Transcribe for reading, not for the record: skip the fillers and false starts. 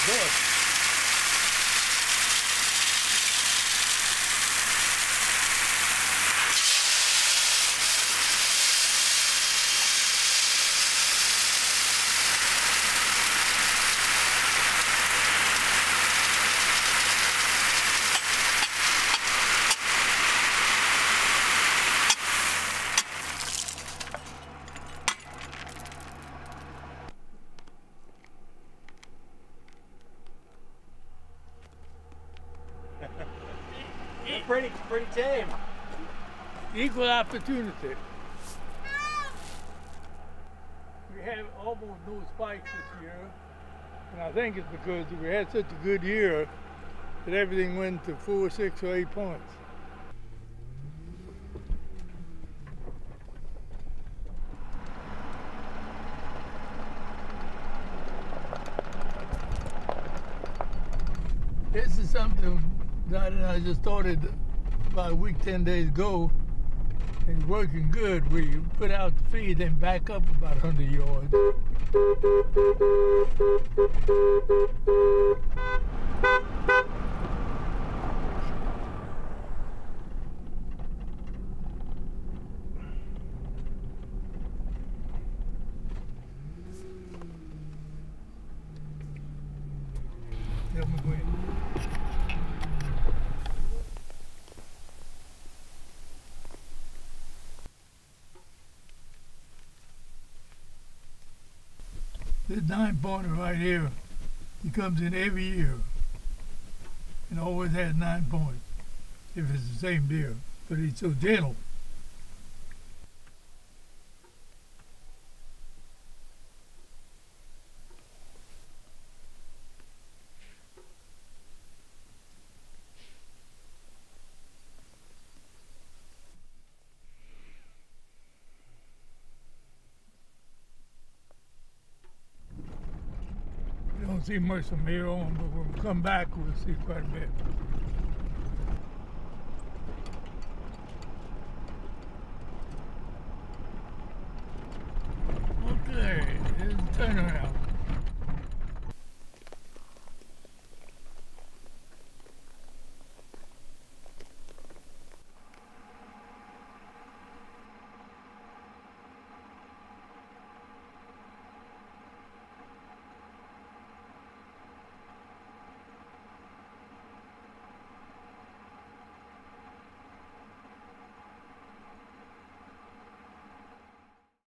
best. Pretty tame. Equal opportunity. We had almost no spikes this year, and I think it's because we had such a good year that everything went to 4, 6, or 8 points. This is something that I just started about a week, 10 days ago, and it's working good. We put out the feed, then back up about 100 yards. Let me go in. This 9-pointer right here, he comes in every year and always has 9 points if it's the same deer, but he's so gentle. We don't see much from here on, but when we come back, we'll see quite a bit. Okay, here's the turnaround.